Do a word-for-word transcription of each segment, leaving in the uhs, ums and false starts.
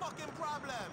fucking problem?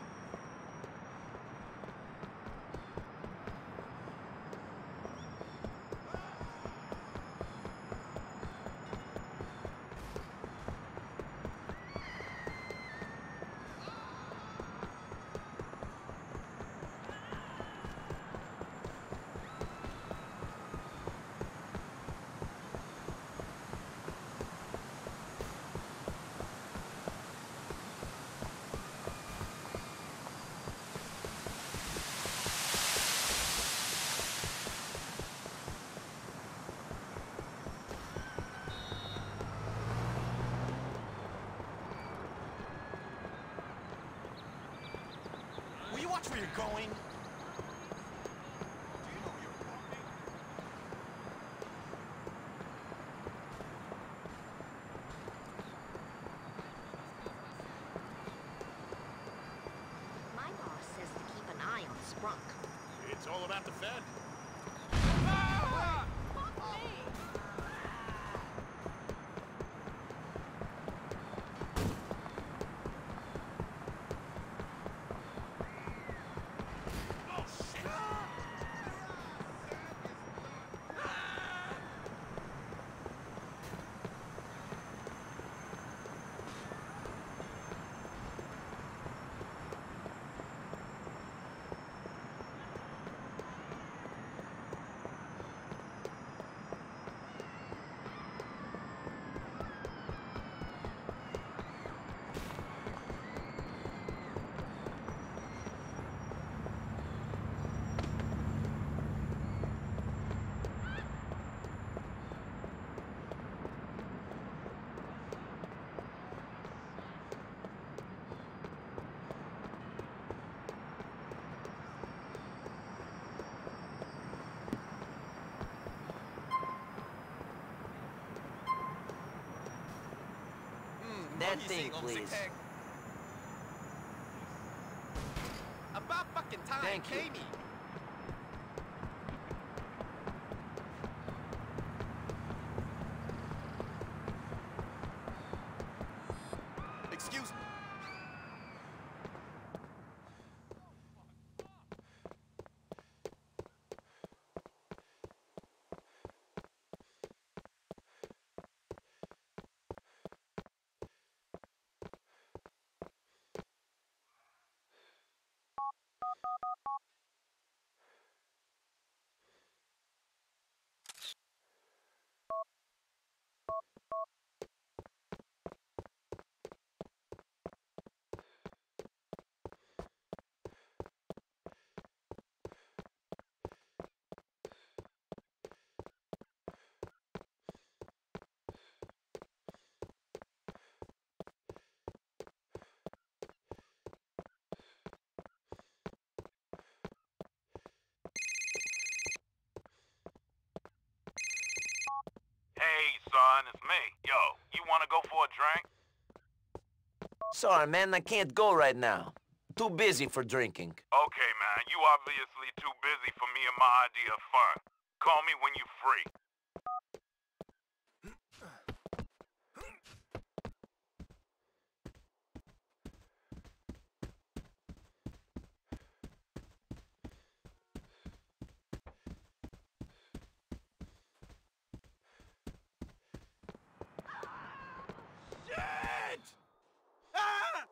Will you watch where you're going? My boss says to keep an eye on Sprunk. It's all about the Fed. Ah! Fuck me! That thing, please. About fucking time, Thank you. Katie. Excuse me. Hey, son, it's me. Yo, you wanna go for a drink? Sorry, man, I can't go right now. Too busy for drinking. Okay, man, you obviously too busy for me and my idea of fun. Call me when you free. Shit! Ah!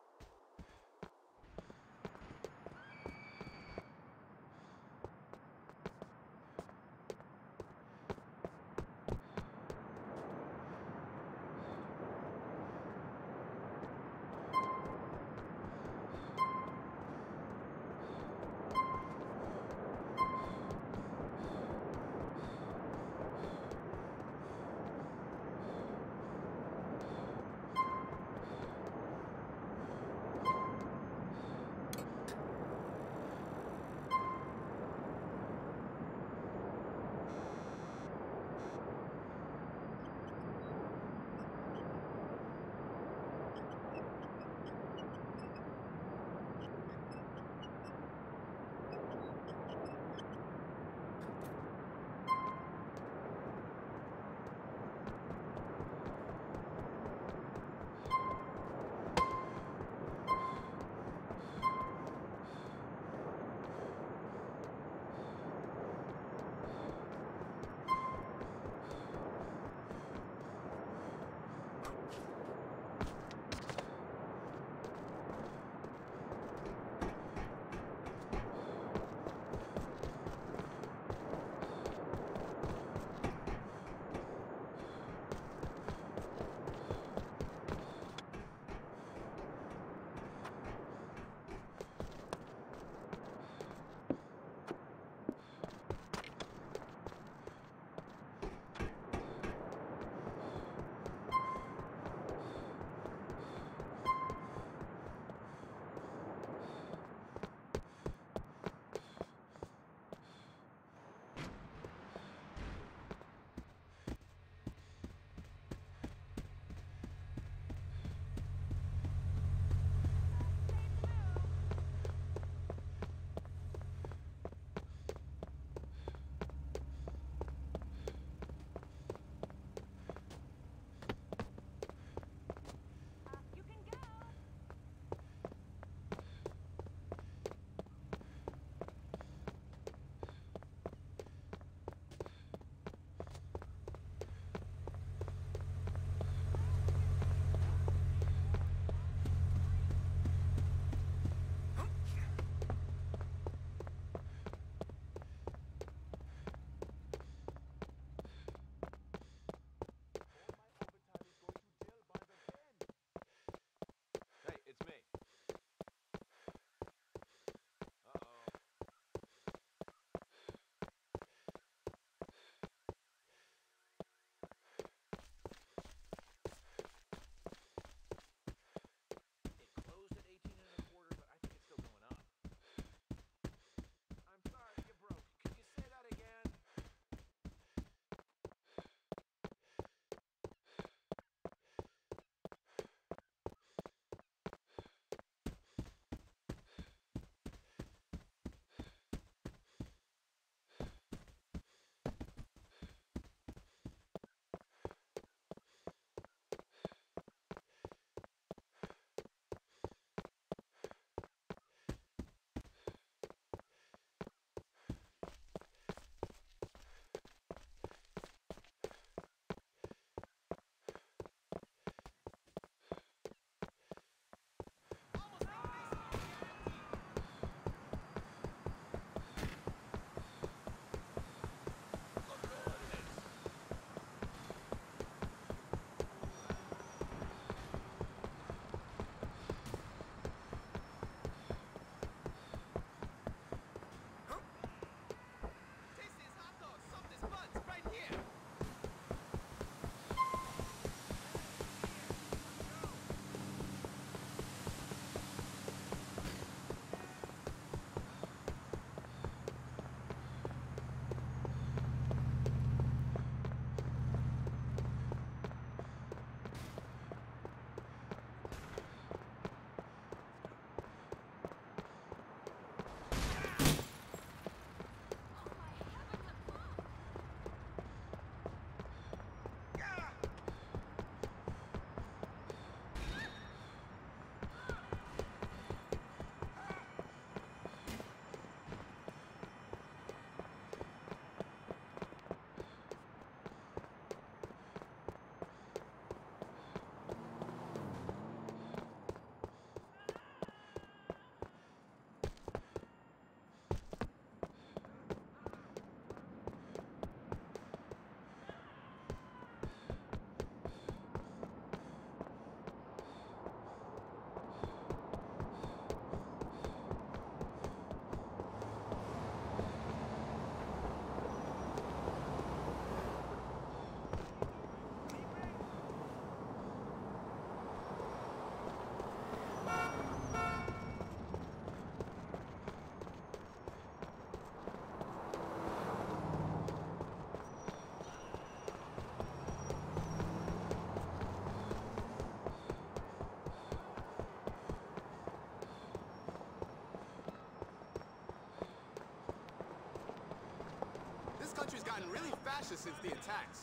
country's gotten really fascist since the attacks.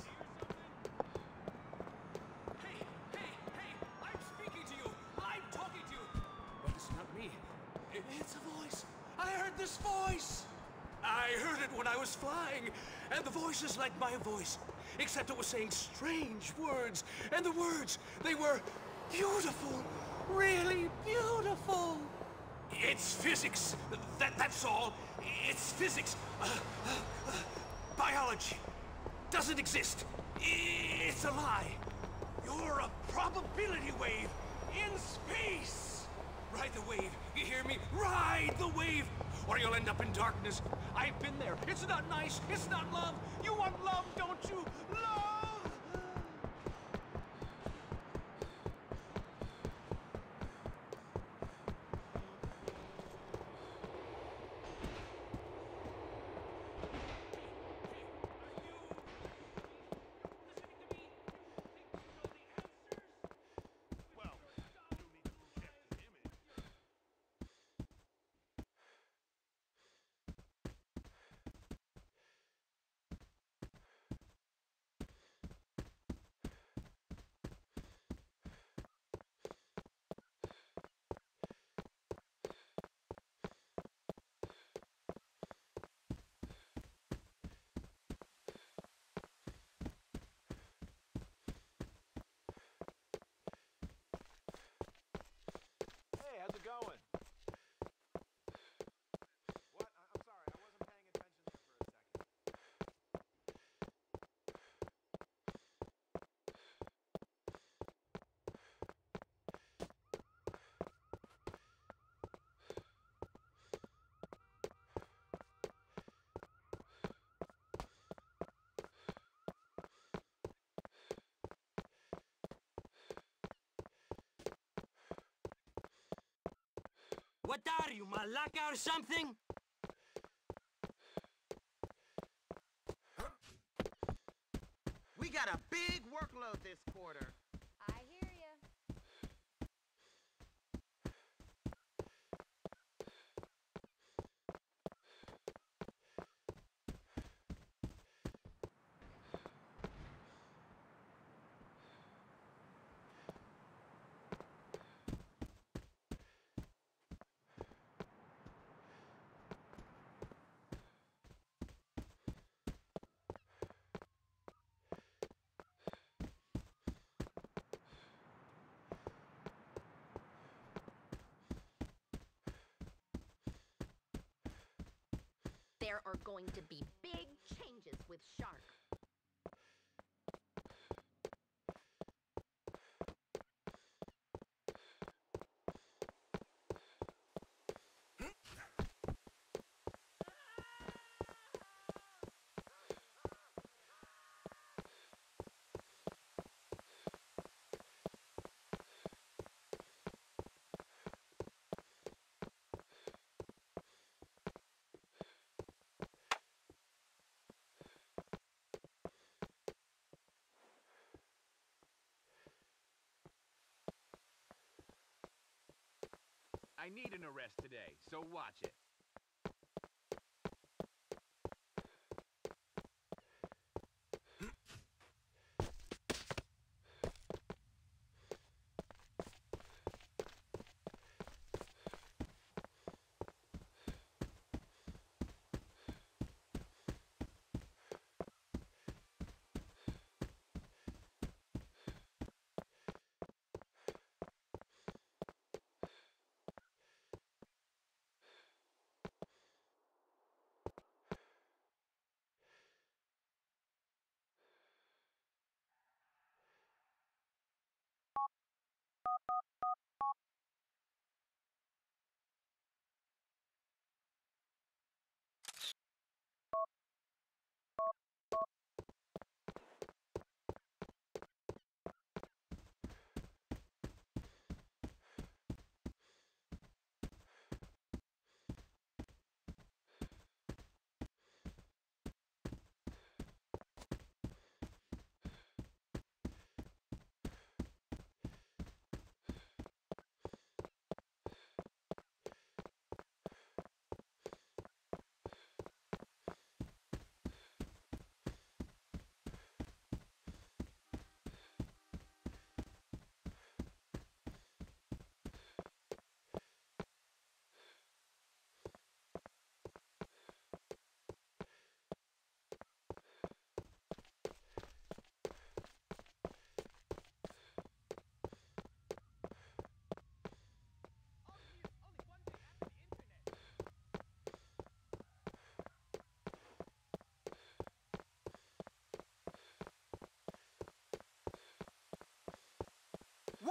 Hey, hey, hey! I'm speaking to you! I'm talking to you! But it's not me. It's a voice. I heard this voice! I heard it when I was flying, and the voice is like my voice, except it was saying strange words, and the words, they were beautiful, really beautiful. It's physics. That, that's all. It's physics. Uh, uh, uh, biology doesn't exist. It's a lie. You're a probability wave in space. Ride the wave. You hear me? Ride the wave, or you'll end up in darkness. I've been there. It's not nice. It's not love. You want love, don't you? Love! Well, you need to project an image. Hey, how's it going? What? I I'm sorry, I wasn't paying attention there for a second. What are you, Malacca or something? We got a big workload this quarter. I hear ya. There are going to be big changes with Shark. I need an arrest today, so watch it.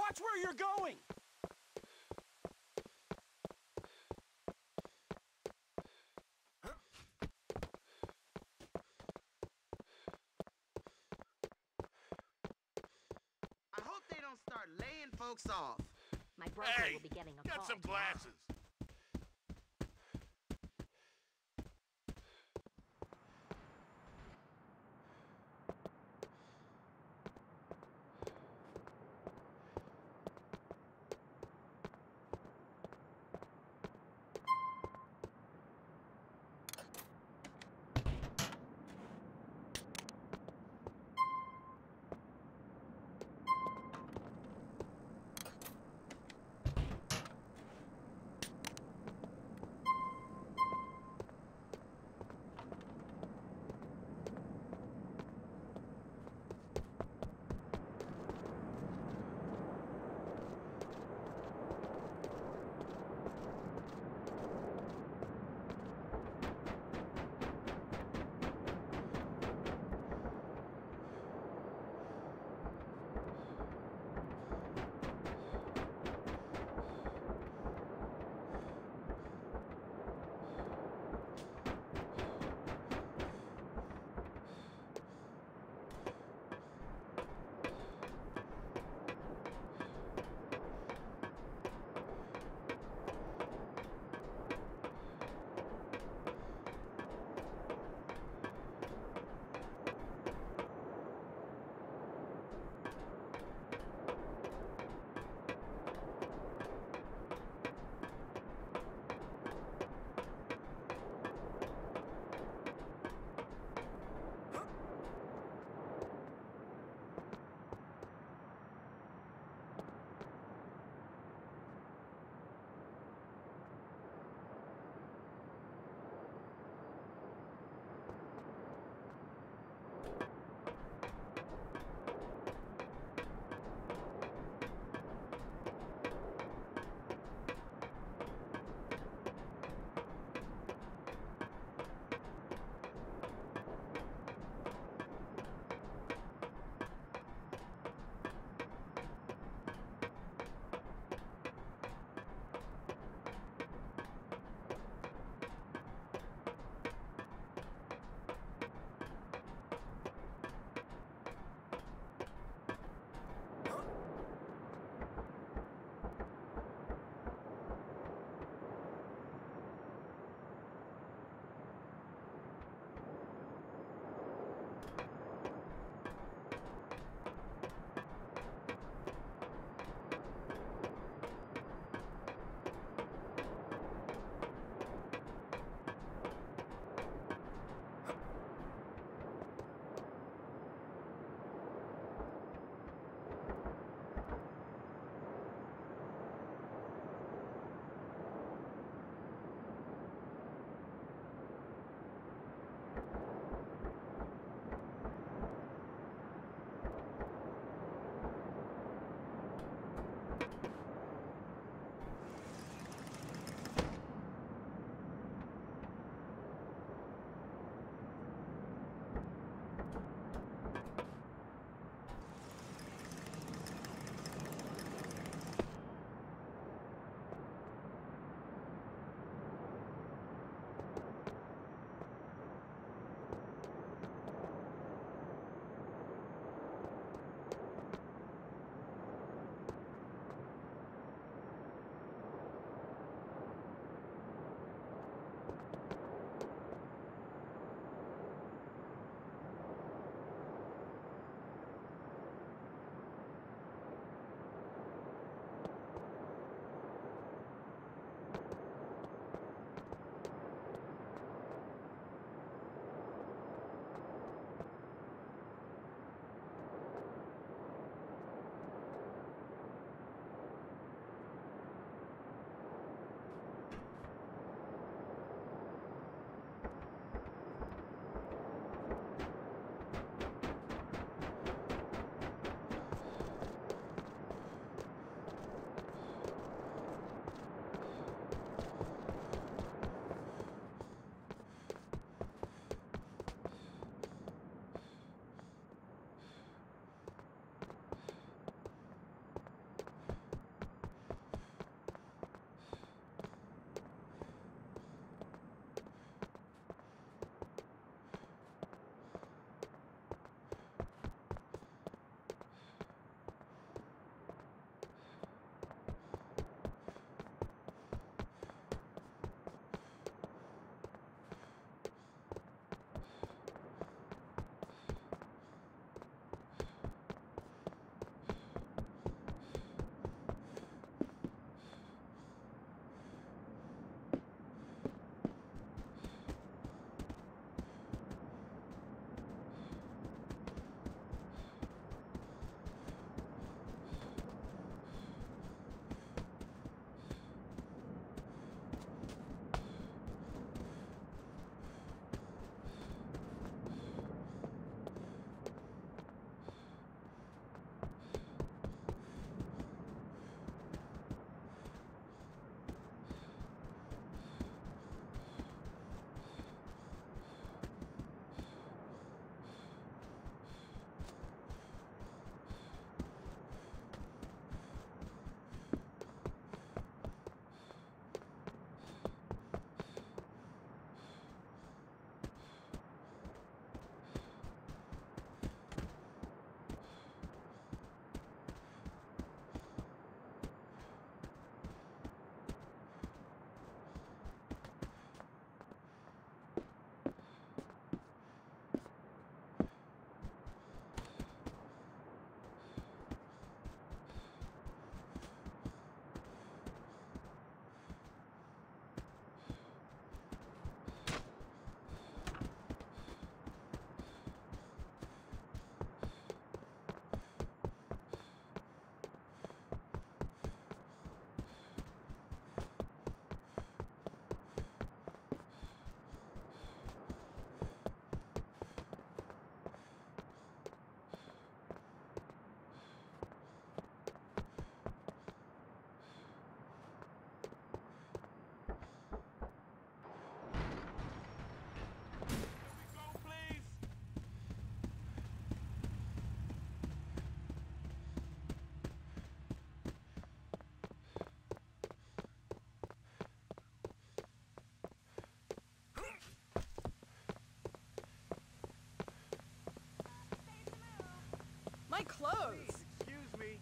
Watch where you're going! I hope they don't start laying folks off. My brother Hey, will be getting a get call some tomorrow. glasses. My clothes. Excuse me.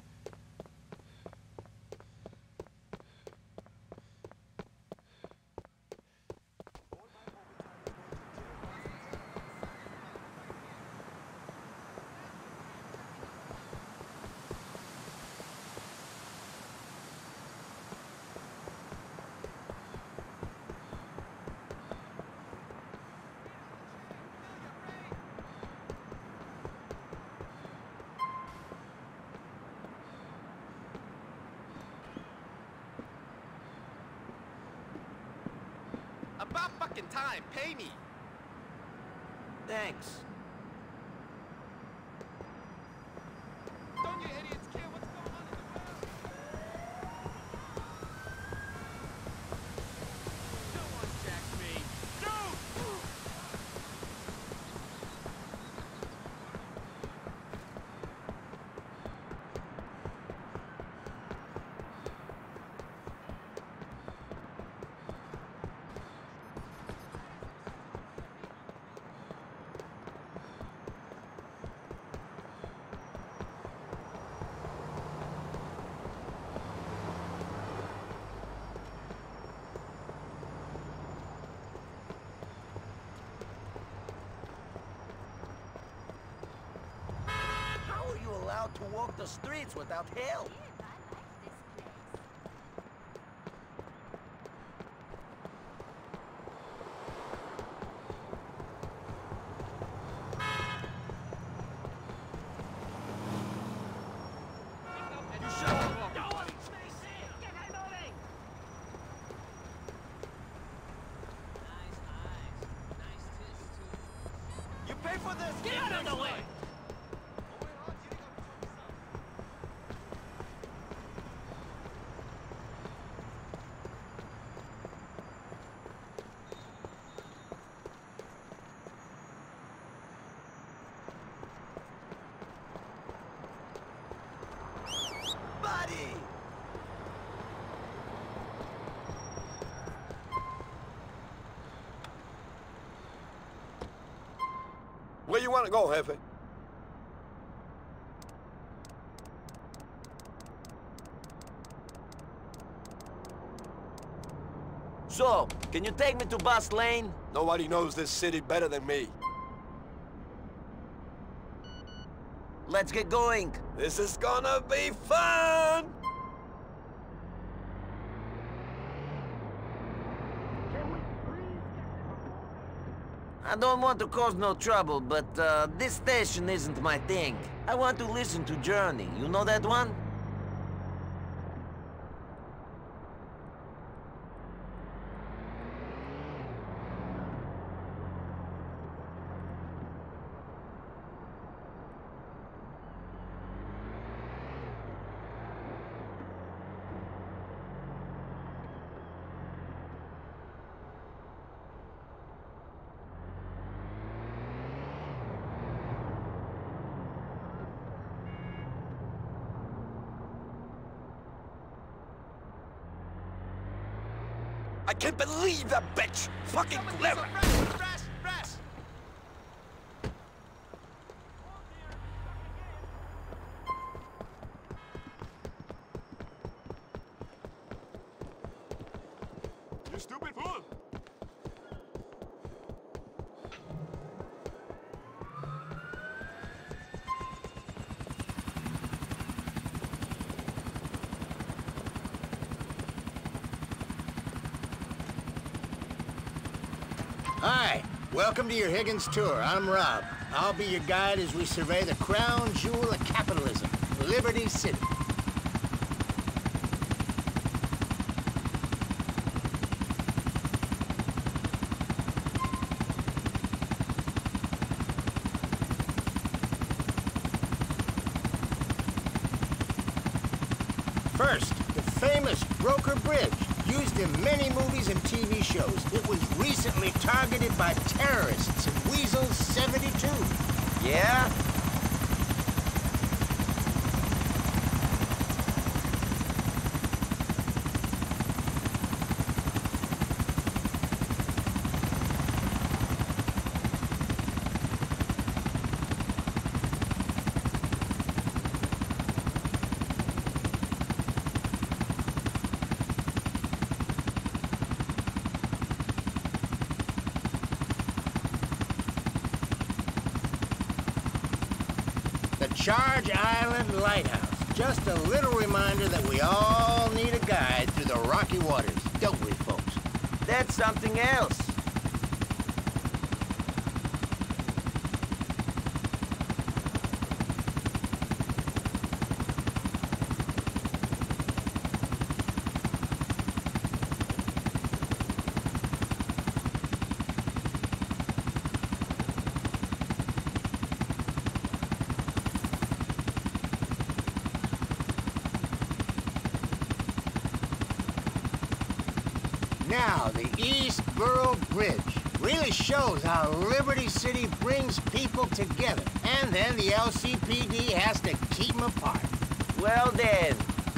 About fucking time, pay me. Thanks. Don't you idiots care what's going on in the world? No one jacks me. How are you allowed to walk the streets without help? You shut up, buddy. You pay for this! Get out of the way! Buddy! Where you want to go, Jefe? So, can you take me to Bus Lane? Nobody knows this city better than me. Let's get going. This is gonna be fun! I don't want to cause no trouble, but uh, this station isn't my thing. I want to listen to Journey. You know that one? I can't believe that bitch! Fucking clever! Rest, rest. You stupid fool! Hi, welcome to your Higgins tour. I'm Rob. I'll be your guide as we survey the crown jewel of capitalism, Liberty City. First, the famous Broker Bridge, used in many movies and T V shows. It was recently targeted by terrorists in Weasel seventy-two. Yeah? the Charge Island Lighthouse. Just a little reminder that we all need a guide through the rocky waters, don't we, folks? That's something else. Now, the East Borough Bridge really shows how Liberty City brings people together. And then the L C P D has to keep them apart. Well then.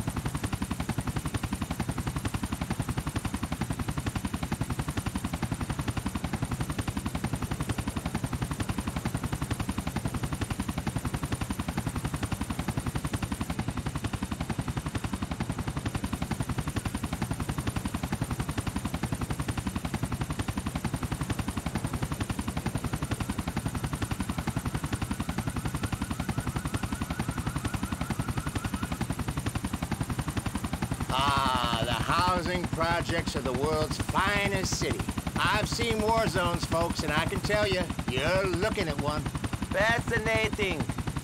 Ah, the housing projects are the world's finest city. I've seen war zones, folks, and I can tell you, you're looking at one. Fascinating.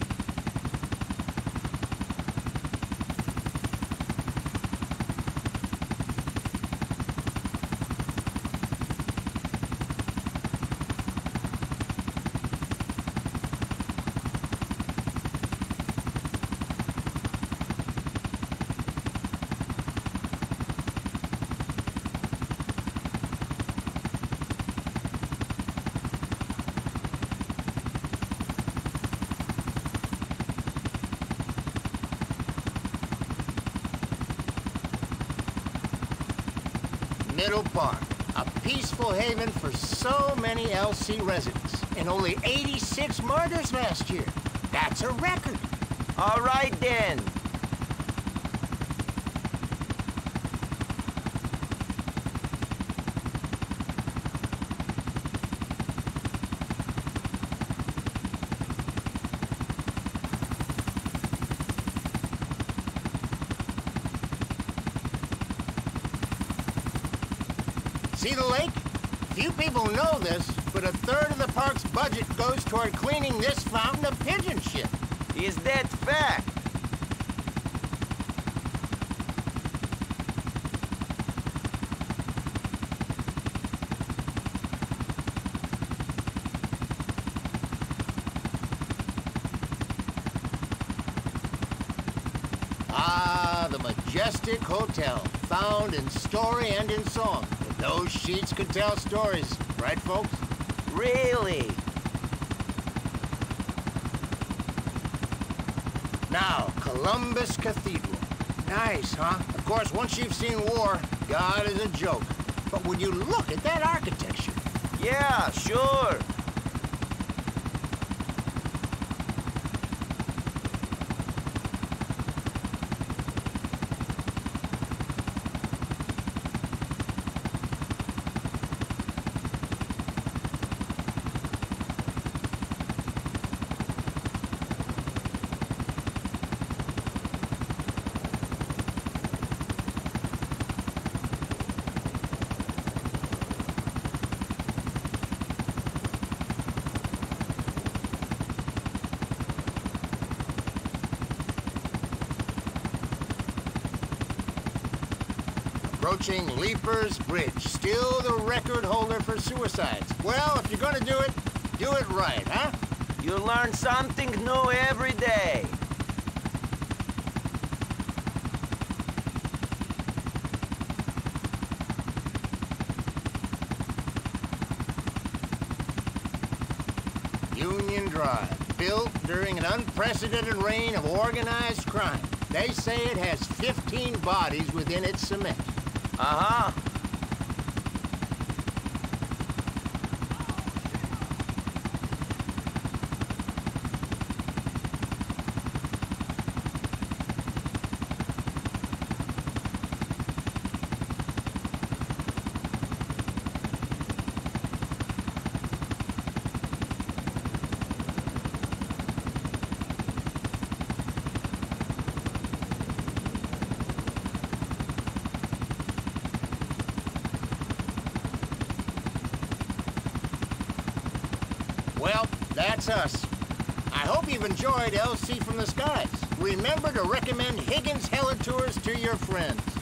Middle Park, a peaceful haven for so many L C residents, and only eighty-six murders last year. That's a record. All right then. See the lake? Few people know this, but a third of the park's budget goes toward cleaning this fountain of pigeon shit. Is that fact? Ah, the Majestic Hotel, found in story and in song. Those sheets could tell stories, right, folks? Really? Now, Columbus Cathedral. Nice, huh? Of course, once you've seen war, God is a joke. But would you look at that architecture? Yeah, sure. Approaching Leapers Bridge, still the record holder for suicides. Well, if you're gonna do it, do it right, huh? You learn something new every day. Union Drive, built during an unprecedented reign of organized crime. They say it has fifteen bodies within its cement. Uh-huh. Well, that's us. I hope you've enjoyed L C from the Skies. Remember to recommend Higgins Heli Tours to your friends.